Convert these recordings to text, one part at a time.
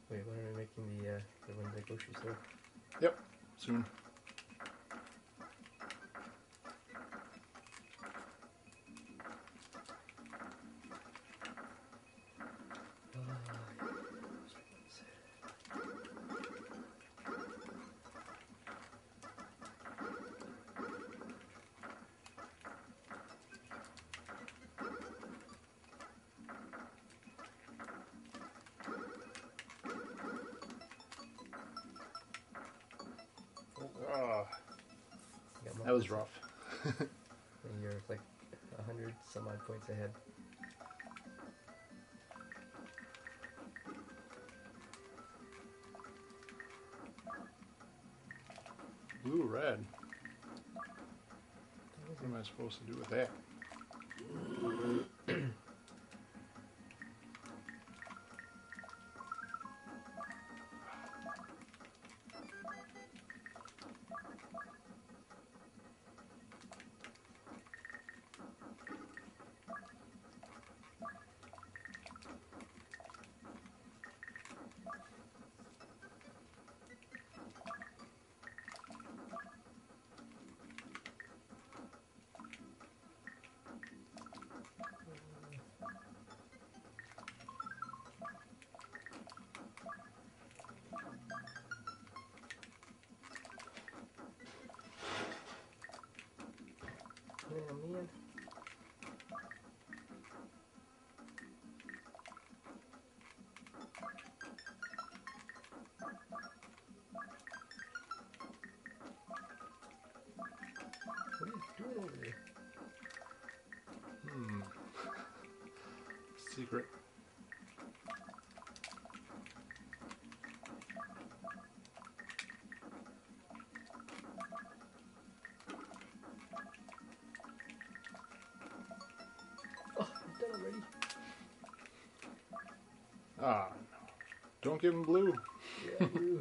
Wait, when are we making the one at the grocery store? Yep, soon. That was rough. And you're like 100 some odd points ahead. Blue, red. What am I supposed to do with that? Oh man. What are you doing over there? Secret. Oh, I'm done already. Ah, no. Don't give him blue. Yeah, blue.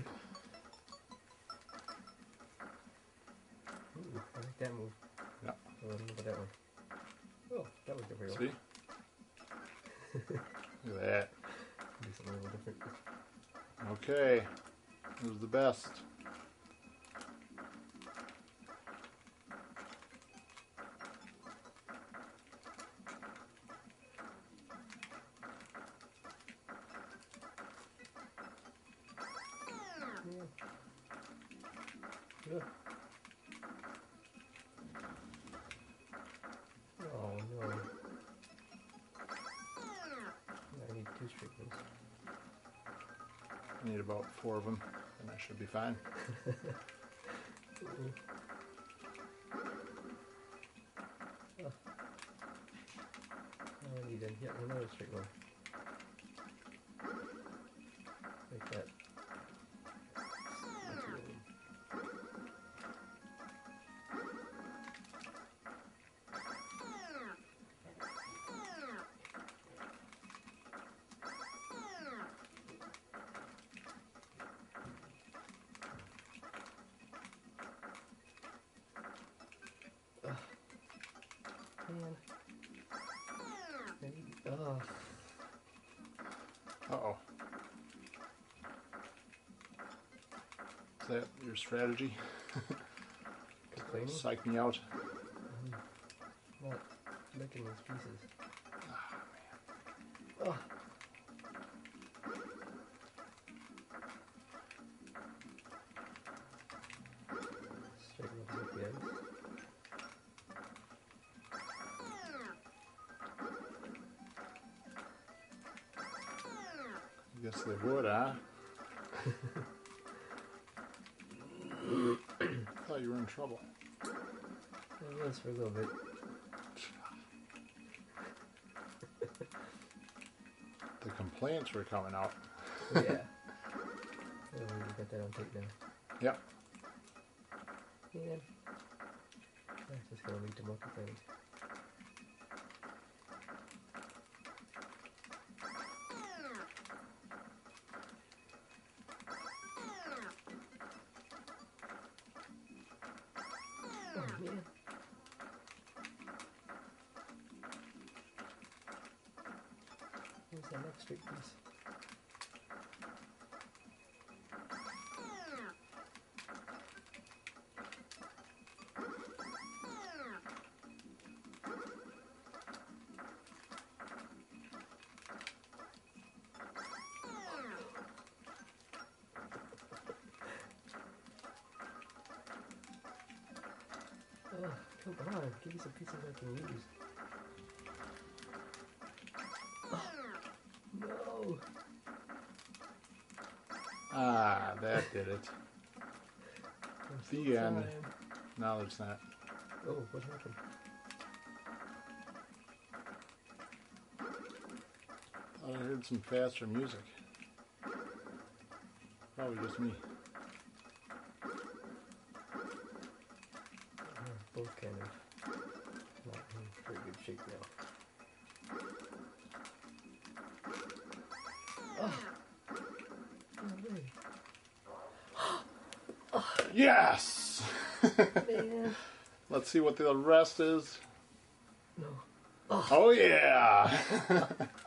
Ooh, I like that move. Yeah. Oh, I don't know about that one. Oh, that worked out very well. See? Look at that. Do something a little different. Okay. It was the best. Yeah. Oh no. I need 2 straight ones. I need about 4 of them, and I should be fine. Oh. I need another straight one. Like that. Man. Oh. Uh-oh. Is that your strategy? Complaining? Psych me out. Not licking these pieces. Oh, man. Oh. Straight ones with the ice. I guess they would, huh? I thought you were in trouble. I was for a little bit. The complaints were coming out. Yeah. Oh, we got that on tape now. Yep. Man. That's just gonna lead to more complaints. Oh man. Where's that next straight piece? on, give me some pieces I can use. Oh, no. Ah, that did it. The end. Time. No, it's not. Oh, what happened? I heard some faster music. Probably just me. Both kind of not in very good shape now. Oh, no way. Yes! Man. Let's see what the rest is. No. Oh yeah!